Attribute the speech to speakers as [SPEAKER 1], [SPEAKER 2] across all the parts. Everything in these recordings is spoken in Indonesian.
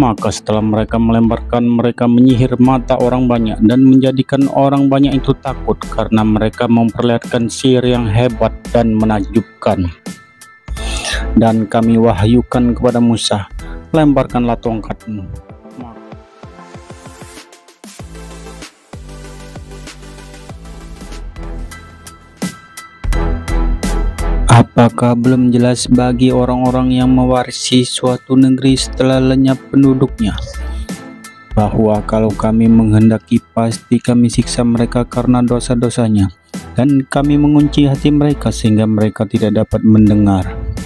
[SPEAKER 1] Maka setelah mereka melemparkan, mereka menyihir mata orang banyak dan menjadikan orang banyak itu takut karena mereka memperlihatkan sihir yang hebat dan menakjubkan. Dan kami wahyukan kepada Musa, lemparkanlah tongkatmu. Apakah belum jelas bagi orang-orang yang mewarisi suatu negeri setelah lenyap penduduknya, bahwa kalau kami menghendaki pasti kami siksa mereka karena dosa-dosanya, dan kami mengunci hati mereka sehingga mereka tidak dapat mendengar.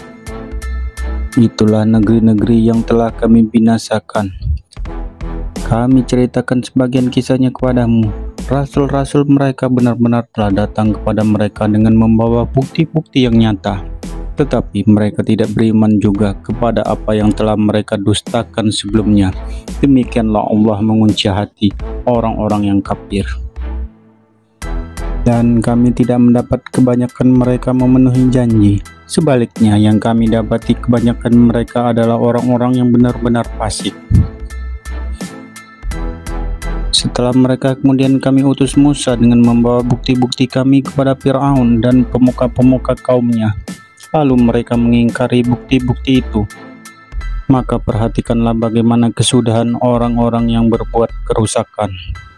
[SPEAKER 1] Itulah negeri-negeri yang telah kami binasakan. Kami ceritakan sebagian kisahnya kepadamu. Rasul-rasul mereka benar-benar telah datang kepada mereka dengan membawa bukti-bukti yang nyata, tetapi mereka tidak beriman juga kepada apa yang telah mereka dustakan sebelumnya. Demikianlah Allah mengunci hati orang-orang yang kafir. Dan kami tidak mendapat kebanyakan mereka memenuhi janji. Sebaliknya, yang kami dapati kebanyakan mereka adalah orang-orang yang benar-benar fasik. Setelah mereka, kemudian kami utus Musa dengan membawa bukti-bukti kami kepada Fir'aun dan pemuka-pemuka kaumnya. Lalu mereka mengingkari bukti-bukti itu. Maka perhatikanlah bagaimana kesudahan orang-orang yang berbuat kerusakan.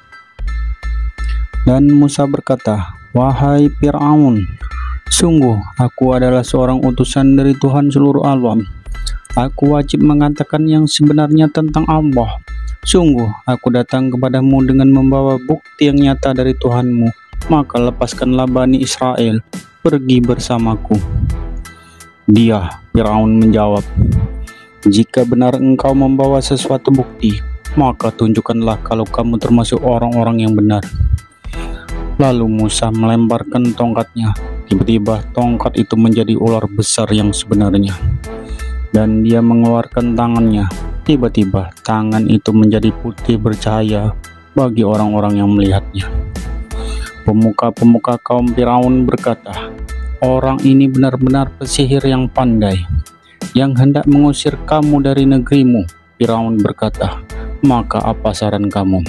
[SPEAKER 1] Dan Musa berkata, "Wahai Fir'aun, sungguh aku adalah seorang utusan dari Tuhan seluruh alam. Aku wajib mengatakan yang sebenarnya tentang Allah. Sungguh, aku datang kepadamu dengan membawa bukti yang nyata dari Tuhanmu. Maka lepaskanlah Bani Israel, pergi bersamaku." Dia, Firaun, menjawab, "Jika benar engkau membawa sesuatu bukti, maka tunjukkanlah kalau kamu termasuk orang-orang yang benar." Lalu Musa melemparkan tongkatnya. Tiba-tiba tongkat itu menjadi ular besar yang sebenarnya. Dan dia mengeluarkan tangannya. Tiba-tiba tangan itu menjadi putih bercahaya bagi orang-orang yang melihatnya. Pemuka-pemuka kaum Firaun berkata, "Orang ini benar-benar pesihir yang pandai, yang hendak mengusir kamu dari negerimu." Firaun berkata, "Maka apa saran kamu?"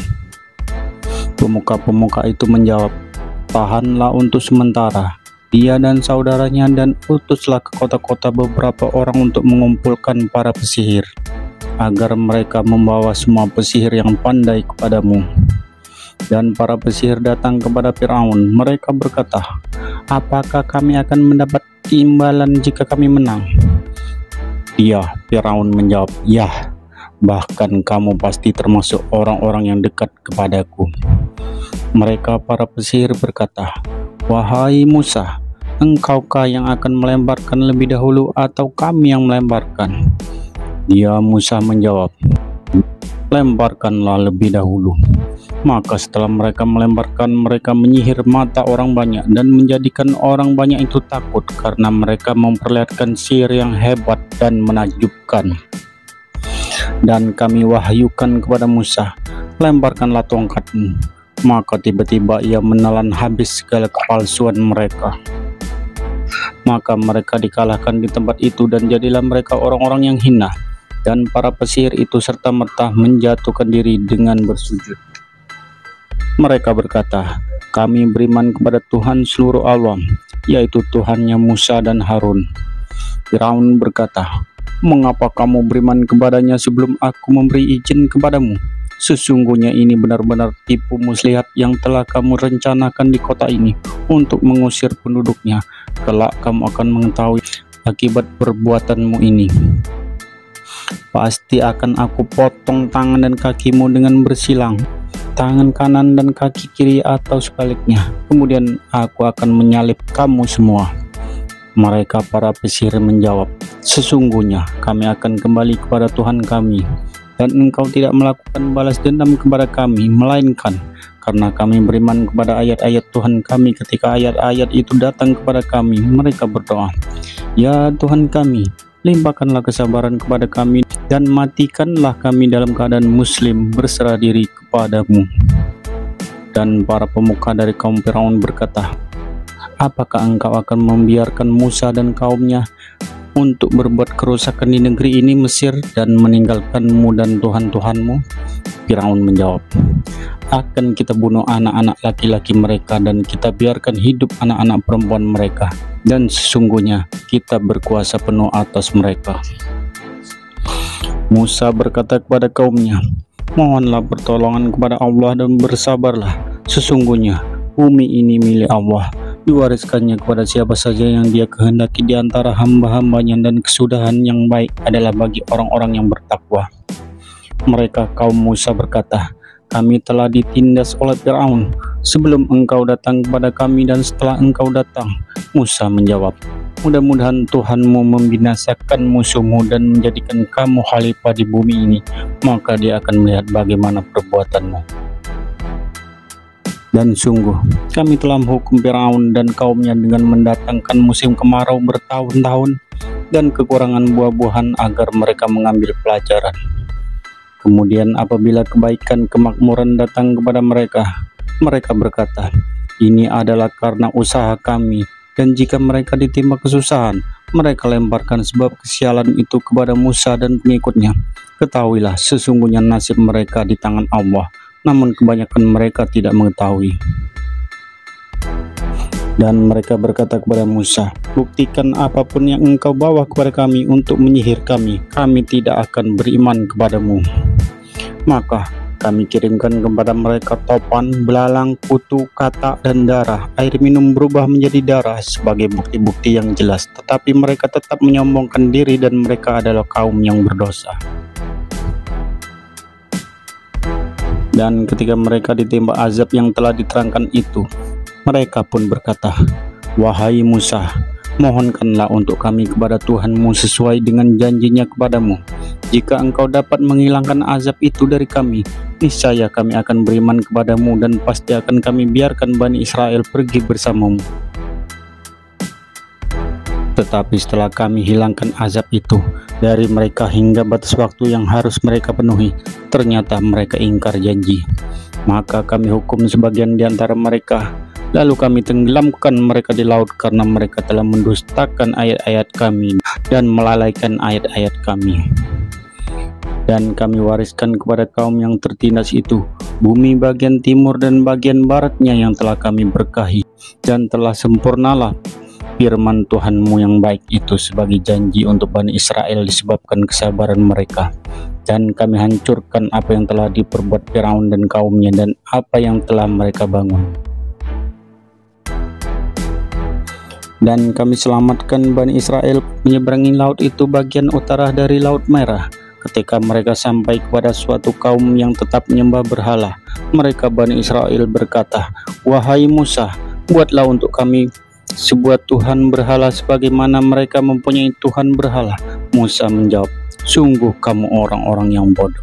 [SPEAKER 1] Pemuka-pemuka itu menjawab, "Tahanlah untuk sementara dia dan saudaranya, dan utuslah ke kota-kota beberapa orang untuk mengumpulkan para pesihir, agar mereka membawa semua pesihir yang pandai kepadamu." Dan para pesihir datang kepada Firaun. Mereka berkata, "Apakah kami akan mendapat imbalan jika kami menang?" Dia, Firaun, menjawab, "Ya, bahkan kamu pasti termasuk orang-orang yang dekat kepadaku." Mereka para pesihir berkata, "Wahai Musa, engkaukah yang akan melemparkan lebih dahulu atau kami yang melemparkan?" Dia, Musa, menjawab, "Lemparkanlah lebih dahulu." Maka setelah mereka melemparkan, mereka menyihir mata orang banyak dan menjadikan orang banyak itu takut karena mereka memperlihatkan sihir yang hebat dan menakjubkan. Dan kami wahyukan kepada Musa, "Lemparkanlah tongkatmu." Maka tiba-tiba ia menelan habis segala kepalsuan mereka. Maka mereka dikalahkan di tempat itu, dan jadilah mereka orang-orang yang hina. Dan para pesihir itu serta-merta menjatuhkan diri dengan bersujud. Mereka berkata, "Kami beriman kepada Tuhan seluruh alam, yaitu Tuhannya Musa dan Harun." Firaun berkata, "Mengapa kamu beriman kepadanya sebelum aku memberi izin kepadamu? Sesungguhnya ini benar-benar tipu muslihat yang telah kamu rencanakan di kota ini untuk mengusir penduduknya. Kelak kamu akan mengetahui akibat perbuatanmu ini. Pasti akan aku potong tangan dan kakimu dengan bersilang, tangan kanan dan kaki kiri atau sebaliknya. Kemudian aku akan menyalib kamu semua." Mereka para pesihir menjawab, "Sesungguhnya kami akan kembali kepada Tuhan kami, dan engkau tidak melakukan balas dendam kepada kami, melainkan karena kami beriman kepada ayat-ayat Tuhan kami. Ketika ayat-ayat itu datang kepada kami, mereka berdoa, 'Ya Tuhan kami, limpahkanlah kesabaran kepada kami dan matikanlah kami dalam keadaan muslim berserah diri kepadamu.'" Dan para pemuka dari kaum Firaun berkata, "Apakah engkau akan membiarkan Musa dan kaumnya untuk berbuat kerusakan di negeri ini Mesir dan meninggalkanmu dan Tuhan-Tuhanmu? Firaun menjawab, akan kita bunuh anak-anak laki-laki mereka dan kita biarkan hidup anak-anak perempuan mereka, dan sesungguhnya kita berkuasa penuh atas mereka. Musa berkata kepada kaumnya, mohonlah pertolongan kepada Allah dan bersabarlah, sesungguhnya bumi ini milik Allah, diwariskannya kepada siapa saja yang dia kehendaki di antara hamba-hambanya, dan kesudahan yang baik adalah bagi orang-orang yang bertakwa. Mereka kaum Musa berkata, kami telah ditindas oleh Firaun sebelum engkau datang kepada kami dan setelah engkau datang. Musa menjawab, mudah-mudahan Tuhanmu membinasakan musuhmu dan menjadikan kamu khalifah di bumi ini, maka dia akan melihat bagaimana perbuatanmu. Dan sungguh, kami telah menghukum Firaun dan kaumnya dengan mendatangkan musim kemarau bertahun-tahun dan kekurangan buah-buahan agar mereka mengambil pelajaran. Kemudian apabila kebaikan kemakmuran datang kepada mereka, mereka berkata, ini adalah karena usaha kami, dan jika mereka ditimpa kesusahan, mereka lemparkan sebab kesialan itu kepada Musa dan pengikutnya. Ketahuilah, sesungguhnya nasib mereka di tangan Allah, namun kebanyakan mereka tidak mengetahui. Dan mereka berkata kepada Musa, buktikan apapun yang engkau bawa kepada kami untuk menyihir kami tidak akan beriman kepadamu. Maka kami kirimkan kepada mereka topan, belalang, kutu, katak, dan darah. Air minum berubah menjadi darah sebagai bukti-bukti yang jelas, tetapi mereka tetap menyombongkan diri dan mereka adalah kaum yang berdosa. Dan ketika mereka ditimpa azab yang telah diterangkan itu, mereka pun berkata, wahai Musa, mohonkanlah untuk kami kepada Tuhanmu sesuai dengan janjinya kepadamu. Jika engkau dapat menghilangkan azab itu dari kami, niscaya kami akan beriman kepadamu dan pasti akan kami biarkan Bani Israel pergi bersamamu. Tetapi setelah kami hilangkan azab itu dari mereka hingga batas waktu yang harus mereka penuhi, ternyata mereka ingkar janji. Maka kami hukum sebagian di antara mereka, lalu kami tenggelamkan mereka di laut karena mereka telah mendustakan ayat-ayat kami dan melalaikan ayat-ayat kami. Dan kami wariskan kepada kaum yang tertindas itu bumi bagian timur dan bagian baratnya yang telah kami berkahi, dan telah sempurnalah firman Tuhanmu yang baik itu sebagai janji untuk Bani Israel disebabkan kesabaran mereka. Dan kami hancurkan apa yang telah diperbuat Firaun dan kaumnya dan apa yang telah mereka bangun. Dan kami selamatkan Bani Israel menyeberangi laut itu bagian utara dari Laut Merah. Ketika mereka sampai kepada suatu kaum yang tetap menyembah berhala, mereka Bani Israel berkata, wahai Musa, buatlah untuk kami sebuah Tuhan berhala sebagaimana mereka mempunyai Tuhan berhala. Musa menjawab, sungguh kamu orang-orang yang bodoh.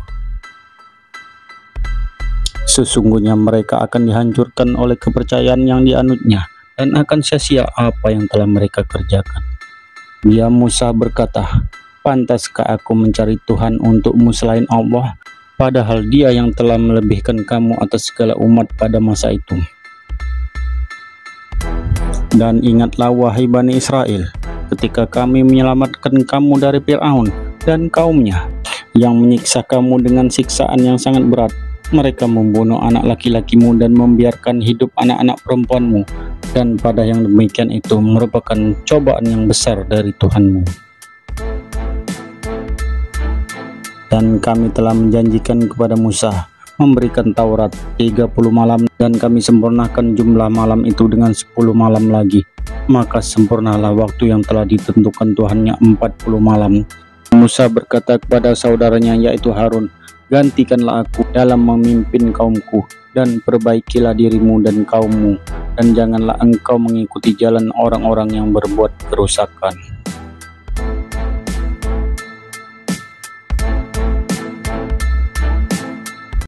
[SPEAKER 1] Sesungguhnya mereka akan dihancurkan oleh kepercayaan yang dianutnya, dan akan sia-sia apa yang telah mereka kerjakan. Dia Musa berkata, pantaskah aku mencari Tuhan untukmu selain Allah, padahal dia yang telah melebihkan kamu atas segala umat pada masa itu. Dan ingatlah wahai Bani Israel, ketika kami menyelamatkan kamu dari Firaun dan kaumnya yang menyiksa kamu dengan siksaan yang sangat berat. Mereka membunuh anak laki-lakimu dan membiarkan hidup anak-anak perempuanmu, dan pada yang demikian itu merupakan cobaan yang besar dari Tuhanmu. Dan kami telah menjanjikan kepada Musa memberikan Taurat 30 malam, dan kami sempurnakan jumlah malam itu dengan 10 malam lagi. Maka sempurnalah waktu yang telah ditentukan Tuhannya 40 malam. Musa berkata kepada saudaranya yaitu Harun, gantikanlah aku dalam memimpin kaumku, dan perbaikilah dirimu dan kaummu, dan janganlah engkau mengikuti jalan orang-orang yang berbuat kerusakan.